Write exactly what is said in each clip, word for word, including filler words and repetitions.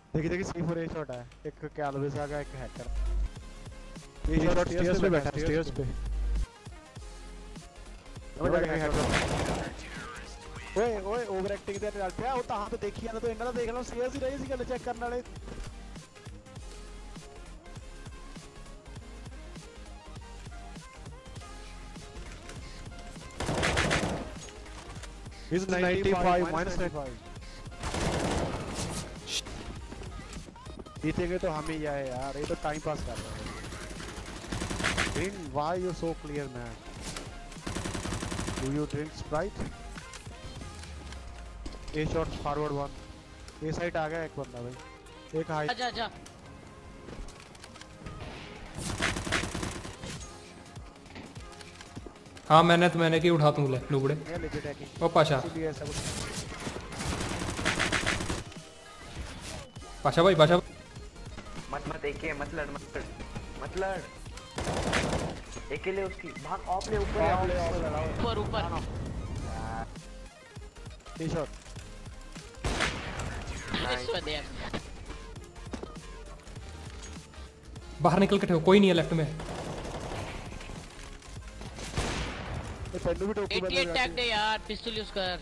देखिए देखिए सी फोर ए शॉट है, एक कैलविस आ गया, एक हैकर। ये शॉट स्टेयर्स पे बैठा है, स्टेयर्स पे। ਉਹ ਜਾ ਕੇ ਹੈਕਰ। ਓਏ ਓਏ ਓਵਰ ਐਕਟਿੰਗ ਤੇ ਚੱਲ ਪਿਆ, ਉਹ ਤਾਂ ਹਾਂ ਤੇ ਦੇਖੀ ਜਾਂਦਾ ਤੂੰ, ਇਹਨਾਂ ਦਾ ਦੇਖ ਲਓ ਸੀਰੀਅਸ ਹੀ ਰਹੀ ਸੀ ਗੱਲ ਚੈੱਕ ਕਰਨ ਵਾਲੇ। He's ninety-five minus ninety-five। जीतेंगे तो हम ही जाए यार, ये तो टाइम पास कर रहे हैं। Green, why you so clear man? Do you drink Sprite? A shot forward one। A side आ गया एक बंदा भाई, एक हाई। आजा आजा। हाँ मैंने तो मैंने की उठा तू ले लुगड़े। ओ पाशा पाशा भाई पाशा मत मत एक मत लड़ मत लड़ मत लड़ अकेले उसकी भाग ऑफ ले ऊपर ऑफ ले ऊपर ऊपर टी शॉट बाहर निकल के ठो कोई नहीं है लेफ्ट में। पेंडू भी टोकू बदल जाती है। टैग दे यार, पिस्तौल यूज कर।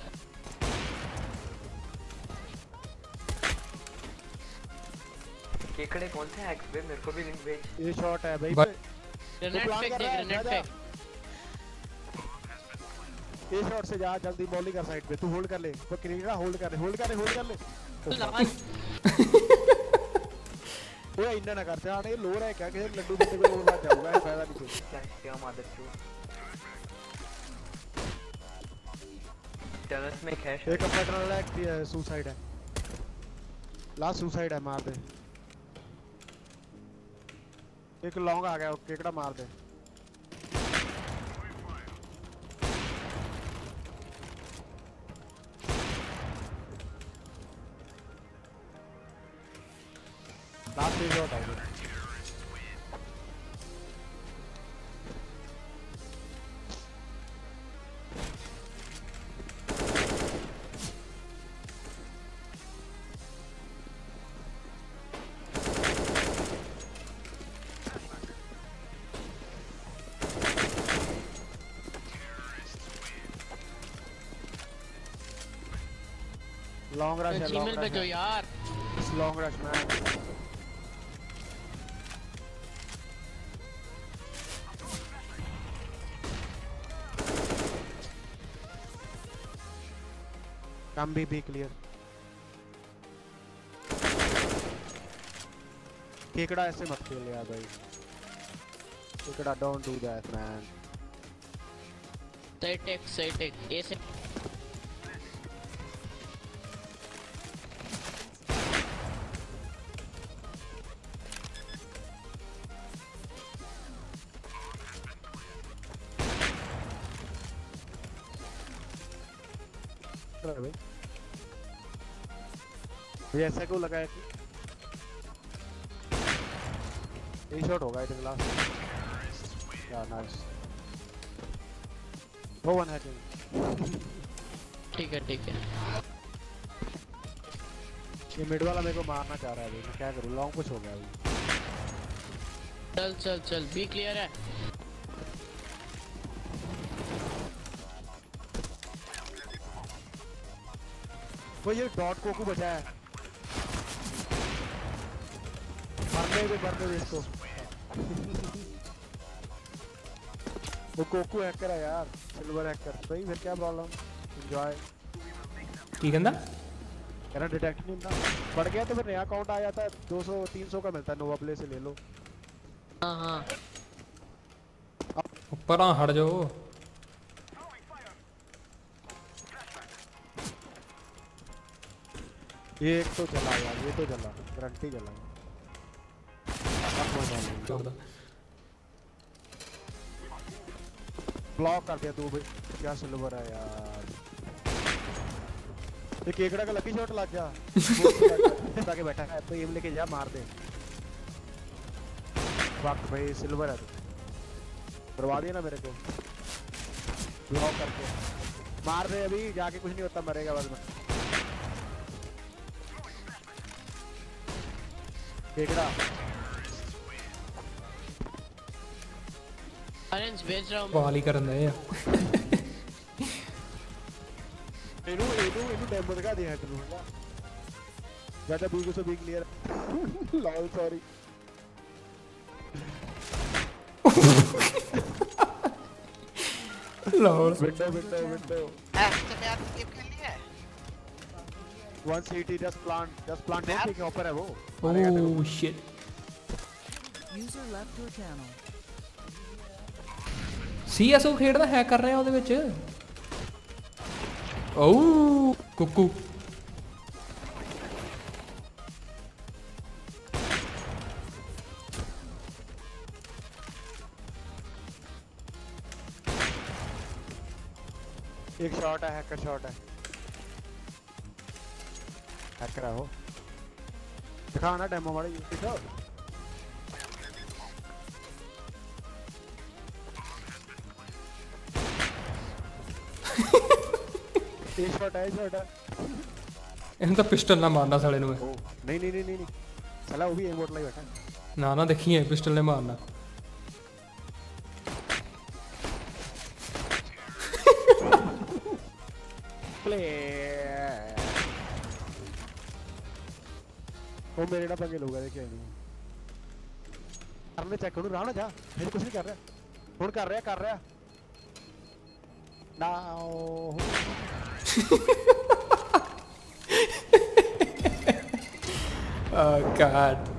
केकड़े कौन से हैक्स पे मेरे को भी लिंक भेज। ये शॉट है भाई, ग्रेनेड फेंक दे, ग्रेनेड फेंक। ये शॉट से जा, जल्दी बॉलिंग कर साइड पे, तू होल्ड कर ले, वो क्रिकेट होल्ड कर ले, होल्ड कर ले, होल्ड कर ले। ओए इतना ना करते आने, ये लोड है क्या, किसी लड्डू बंदे को लोड बात जाऊंगा, फायदा नहीं कुछ। क्या मादर चूत टेरेस में कैश एक पैटर्न है, सुसाइड है, लास्ट सुसाइड है, मार दे। एक लॉन्ग आ गया, केकड़ा मार दे। लास्ट एक शॉट आ गया। लॉन्ग रश है, लॉन्ग रश है यार, लॉन्ग रश मैन। कम भी बी क्लियर। केकड़ा ऐसे मत खेल यार भाई, केकड़ा डोंट डू दैट मैन। सही टेक सही टेक ए से भाई ये ऐसा क्यों लगा है कि ये शॉट होगा इधर लास्ट। या नाइस, वो वन है। ठीक है ठीक है। ये मिड वाला मेरे को मारना चाह रहा है भाई, मैं क्या करूं, लॉन्ग पुश हो गया अभी। चल चल चल बी क्लियर है। वो ये डॉट कोकू बचा है, मरने दे मरने दे इसको। वो कोकू हैकर है यार, सिल्वर हैकर भाई, फिर क्या प्रॉब्लम, एंजॉय। की कहंदा कहना डिटेक्ट नहीं होता, बढ़ गया तो फिर नया अकाउंट आ जाता है, दो सौ तीन सौ का मिलता है, नोवा प्ले से ले लो। हाँ हाँ ऊपर आ हट जाओ। ये एक तो चला यार, ये तो चला, गारंटी चला। ब्लॉक कर दिया तू भाई, क्या सिल्वर है यार। ये केकड़ा का लकी शॉट लग गया, ताकि बैठा है तो एम लेके जा, मार दे। वक्त भाई सिल्वर है, तो करवा दिया ना मेरे को, ब्लॉक करके मार दे। अभी जाके कुछ नहीं होता, मरेगा बाद में। केकड़ा ऑरेंज भेज रहा हूँ ਵਾਲ ਹੀ ਕਰਨ ਦੇ ਆ ਇਹਨੂੰ ਇਹਨੂੰ ਇਹਨੂੰ ਡੈਮੋ ਦਿਖਾ ਦੇ ਹੈਡ ਨੂੰ ਹੈਗਾ ਜਿਆਦਾ be so be clear lol sorry lol window window window one सीटी जस्ट प्लांट जस्ट प्लांट नहीं के ऊपर है वो oh shit User left your channel. CSO ਖੇਡਦਾ ਹੈਕ ਕਰ ਰਿਹਾ ਉਹਦੇ ਵਿੱਚ ਓ ਕੁੱਕੂ एक शॉट है हैकर शॉट है हैकर है वो दिखाना डेमो वाले यूज दिखाओ एक शॉट है शॉट है ਇਹਨੂੰ ਤਾਂ ਪਿਸਟਲ ਨਾਲ ਮਾਰਨਾ ਸਾਲੇ ਨੂੰ ਮੈਂ ओ नहीं नहीं नहीं नहीं नहीं चला वो भी एम बोट लाई बैठा है ਨਾ ਨਾ ਦੇਖੀਏ ਪਿਸਟਲ ਨੇ ਮਾਰਨਾ प्ले वो मेरे ना पंगे लोगा देखे नहीं करने चेक करूं राणा जा मेरे कुछ नहीं कर रहा हुन कर रहा कर रहा नाउ Oh god.